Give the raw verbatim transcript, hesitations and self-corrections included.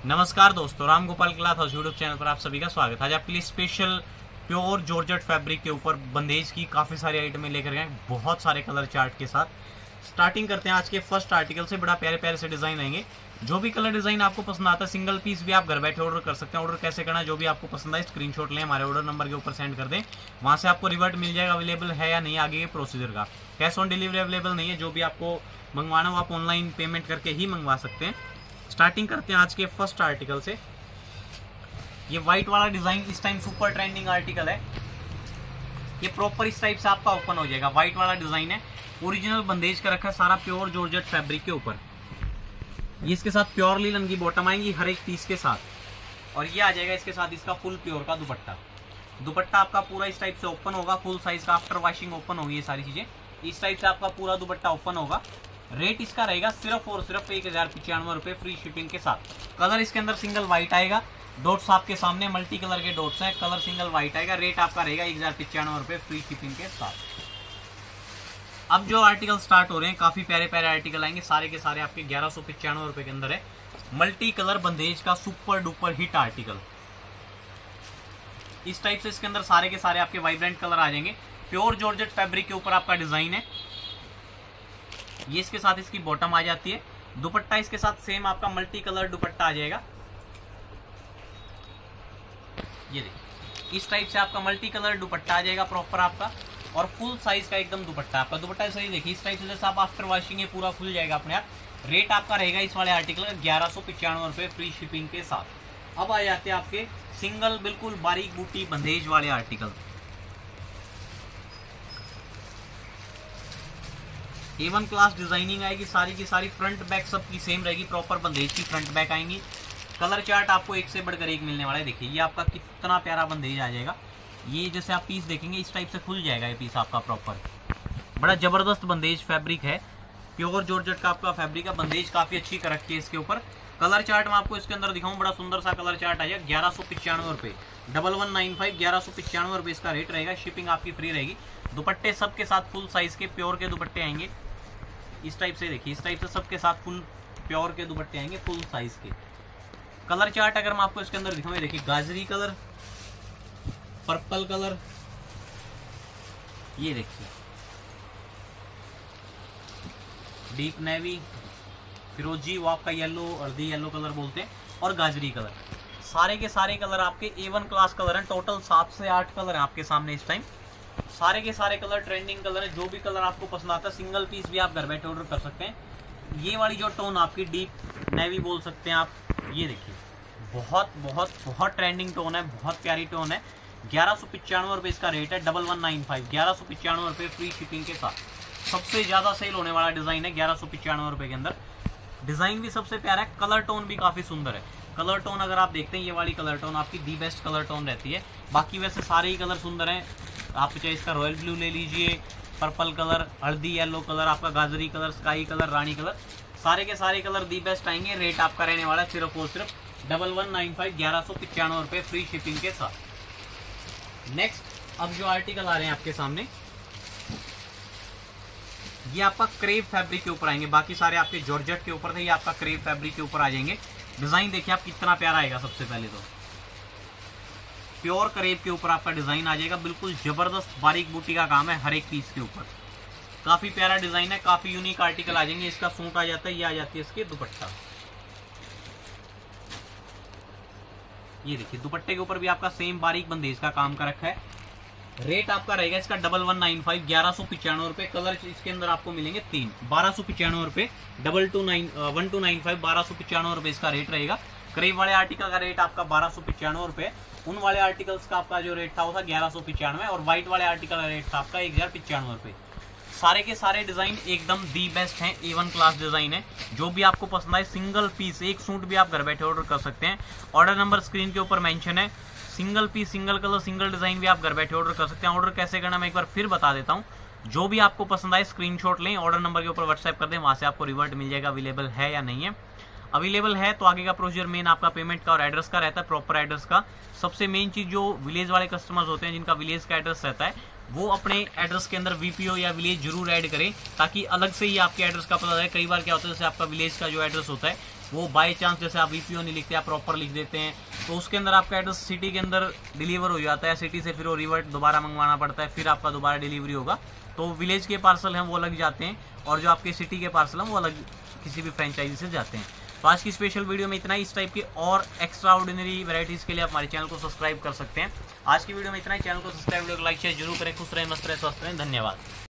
नमस्कार दोस्तों, Ram Gopal cloth house YouTube channel पर आप सभी का स्वागत है। आज आपके लिए स्पेशल प्योर जॉर्जेट फैब्रिक के ऊपर बंदेज की काफ़ी सारी आइटमें लेकर गए, बहुत सारे कलर चार्ट के साथ। स्टार्टिंग करते हैं आज के फर्स्ट आर्टिकल से। बड़ा प्यारे प्यारे से डिज़ाइन रहेंगे। जो भी कलर डिज़ाइन आपको पसंद आता है, सिंगल पीस भी आप घर बैठे ऑर्डर कर सकते हैं। ऑर्डर कैसे करना है, जो भी आपको पसंद आए स्क्रीनशॉट लें, हमारे ऑर्डर नंबर के ऊपर सेंड कर दें। वहाँ से आपको रिवर्ट मिल जाएगा, अवेलेबल है या नहीं आगे के प्रोसीजर का। कैश ऑन डिलीवरी अवेलेबल नहीं है। जो भी आपको मंगवाना हो आप ऑनलाइन पेमेंट करके ही मंगवा सकते हैं। स्टार्टिंग करते हैं आज के फर्स्ट आर्टिकल से। ये व्हाइट वाला डिजाइन इस टाइम सुपर ट्रेंडिंग आर्टिकल है। ये प्रॉपर इस टाइप से आपका ओपन हो जाएगा। व्हाइट वाला डिजाइन है, ओरिजिनल बंदेज का रखा है, सारा प्योर जॉर्जेट फैब्रिक के ऊपर। ये इसके साथ प्योर लीलन की बॉटम आएंगी हर एक पीस के साथ, और ये आ जाएगा इसके साथ इसका फुल प्योर का दुपट्टा। दुपट्टा आपका पूरा इस टाइप से ओपन होगा, फुल साइज का, आफ्टर वॉशिंग ओपन होगी ये सारी चीजें। इस टाइप से आपका पूरा दुपट्टा ओपन होगा। रेट इसका रहेगा सिर्फ और सिर्फ एक हजार पिचानवे रुपए फ्री शिपिंग के साथ। कलर इसके अंदर सिंगल व्हाइट आएगा, डॉट्स आपके सामने मल्टी कलर के डॉट्स हैं। कलर सिंगल व्हाइट आएगा। रेट आपका रहेगा एक हजार पिचानवे रुपए फ्री शिपिंग के साथ। अब जो आर्टिकल स्टार्ट हो रहे हैं, काफी प्यारे प्यारे आर्टिकल आएंगे, सारे के सारे आपके ग्यारह सौ पिचानवे रुपए के अंदर है। मल्टी कलर बंदेज का सुपर डुपर हिट आर्टिकल। इस टाइप से इसके अंदर सारे के सारे आपके वाइब्रेंट कलर आ जाएंगे। प्योर जॉर्जेट फैब्रिक के ऊपर आपका डिजाइन है। ये इसके साथ इसकी बॉटम आ जाती है। दुपट्टा इसके साथ सेम आपका मल्टी कलर दुपट्टा आ जाएगा। ये देखिए, इस टाइप से आपका मल्टी कलर दुपट्टा आ जाएगा प्रॉपर आपका, और फुल साइज का एकदम दुपट्टा आपका। दुपट्टा सही देखिए, इस टाइप से जैसे आप आफ्टर वॉशिंग ये पूरा खुल जाएगा अपने आप। रेट आपका रहेगा इस वाले आर्टिकल का ग्यारह सौ पिचानवे रुपए फ्री शिपिंग के साथ। अब आ जाते हैं आपके सिंगल बिल्कुल बारीक बूटी बंदेज वाले article. A one class designing आएगी, सारी की सारी फ्रंट बैक सबकी सेम रहेगी। प्रॉपर बंदेज की फ्रंट बैक आएंगी। कलर चार्ट आपको एक से बढ़कर एक मिलने वाला है। देखिए ये आपका कितना प्यारा बंदेज आ जाएगा। ये जैसे आप पीस देखेंगे इस टाइप से खुल जाएगा ये पीस आपका प्रॉपर। बड़ा जबरदस्त बंदेज फैब्रिक है, प्योर जॉर्जेट का आपका फैब्रिक है। बंदेज काफी अच्छी कर रखी है इसके ऊपर। कलर चार्ट में आपको इसके अंदर दिखाऊं, बड़ा सुंदर सा कलर चार्ट आ जाएगा। ग्यारह सौ पिचानवे रुपए डबल वन नाइन फाइव ग्यारह सौ पिचानवे रुपए इसका रेट रहेगा। शिपिंग आपकी फ्री रहेगी। दुपट्टे सबके साथ फुल साइज के प्योर के दुपट्टे आएंगे। इस टाइप से देखिए, इस टाइप से सबके साथ फुल प्योर के दुपट्टे आएंगे फुल साइज के। कलर चार्ट अगर मैं आपको इसके अंदर दिखाऊं, देखिए गाजरी कलर, पर्पल कलर, ये देखिए डीप नेवी, फिरोजी, वो आपका येलो, अर्दी येलो कलर बोलते हैं, और गाजरी कलर। सारे के सारे कलर आपके ए वन क्लास कलर हैं। टोटल सात से आठ कलर हैं आपके सामने इस टाइम। सारे के सारे कलर ट्रेंडिंग कलर है। जो भी कलर आपको पसंद आता है सिंगल पीस भी आप घर बैठे ऑर्डर कर सकते हैं। ये वाली जो टोन आपकी डीप नेवी बोल सकते हैं आप, ये देखिए बहुत बहुत बहुत ट्रेंडिंग टोन है, बहुत प्यारी टोन है। ग्यारह सौ पिचानवे रुपये इसका रेट है। डबल वन नाइन फाइव ग्यारह सौ पिचानवे रुपये फ्री शिपिंग के साथ। सबसे ज्यादा सेल होने वाला डिजाइन है ग्यारह सौ पिचानवे रुपये के अंदर। डिजाइन भी सबसे प्यारा है, कलर टोन भी काफी सुंदर है। कलर टोन अगर आप देखते हैं, ये वाली कलर टोन आपकी दी बेस्ट कलर टोन रहती है। बाकी वैसे सारे ही कलर सुंदर हैं। आप चाहे इसका रॉयल ब्लू ले लीजिए, पर्पल कलर, हल्दी येलो कलर, आपका गाजरी कलर, स्काई कलर, रानी कलर, सारे के सारे कलर दी बेस्ट आएंगे। रेट आपका रहने वाला है सिर्फ और सिर्फ डबल वन नाइन फाइव ग्यारह सौ पिचानवे रुपये फ्री शिपिंग के साथ। नेक्स्ट अब जो आर्टिकल आ रहे हैं आपके सामने, ये आपका क्रेप फैब्रिक के ऊपर आएंगे। बाकी सारे आपके जॉर्जेट के ऊपर थे, ये आपका क्रेप फैब्रिक के ऊपर आ जाएंगे। डिजाइन देखिए आप कितना प्यारा आएगा। सबसे पहले तो प्योर क्रेप के ऊपर आपका डिजाइन आ जाएगा। बिल्कुल जबरदस्त बारीक बूटी का काम है हर एक पीस के ऊपर। काफी प्यारा डिजाइन है, काफी यूनिक आर्टिकल आ जाएंगे। इसका सूट आ जाता है, ये आ जाती है इसकी दुपट्टा। ये देखिए दुपट्टे के ऊपर भी आपका सेम बारीक बंदेज का काम कर रखा है। रेट आपका रहेगा इसका डबल वन नाइन फाइव ग्यारह सौ पिचानवे रुपए। कलर इसके अंदर आपको मिलेंगे तीन। बारह सौ पिचानवे रुपए double two nine one two nine five बारह सौ पिचानवे रुपए इसका रेट रहेगा। क्रेप वाले आर्टिकल का रेट आपका बारह सौ पिचानवे रुपए। उन वाले आर्टिकल्स का आपका जो रेट था वो था ग्यारह सौ पिचानवे, और व्हाइट वाले आर्टिकल का रेट था आपका एक हजार पिचानवे रुपए। सारे के सारे डिजाइन एकदम दी बेस्ट हैं, ए वन क्लास डिजाइन है। जो भी आपको पसंद आए सिंगल पीस एक सूट भी आप घर बैठे ऑर्डर कर सकते हैं। ऑर्डर नंबर स्क्रीन के ऊपर मेंशन है। Single piece, single colour, single design भी आप घर बैठे ऑर्डर कर सकते हैं। ऑर्डर कैसे करना मैं एक बार फिर बता देता हूँ। जो भी आपको पसंद आए स्क्रीनशॉट लें, ऑर्डर नंबर के ऊपर व्हाट्सएप कर दें, वहां से आपको रिवर्ट मिल जाएगा अवेलेबल है या नहीं है। अवेलेबल है तो आगे का प्रोसीजर मेन आपका पेमेंट का और एड्रेस का रहता है, प्रॉपर एड्रेस का। सबसे मेन चीज जो विलेज वाले कस्टमर्स होते हैं जिनका विलेज का एड्रेस रहता है, वो अपने एड्रेस के अंदर वीपीओ या विलेज जरूर ऐड करें, ताकि अलग से ही आपके एड्रेस का पता चले। कई बार क्या होता है, जैसे आपका विलेज का जो एड्रेस होता है वो बाई चांस जैसे आप वीपीओ नहीं लिखते, आप प्रॉपर लिख देते हैं, तो उसके अंदर आपका एड्रेस सिटी के अंदर डिलीवर हो जाता है, सिटी से फिर वो रिवर्ट दोबारा मंगवाना पड़ता है, फिर आपका दोबारा डिलीवरी होगा। तो विलेज के पार्सल हैं वो अलग जाते हैं, और जो आपके सिटी के पार्सल हैं वो अलग किसी भी फ्रेंचाइजी से जाते हैं। तो आज की स्पेशल वीडियो में इतना ही। इस टाइप के और एक्स्ट्रा ऑर्डिनरी वैरायटीज़ के लिए आप हमारे चैनल को सब्सक्राइब कर सकते हैं। आज की वीडियो में इतना ही। चैनल को सब्सक्राइब, लाइक शेयर जरूर करें। खुश रहें, मस्त रहें, स्वस्थ रहें। धन्यवाद।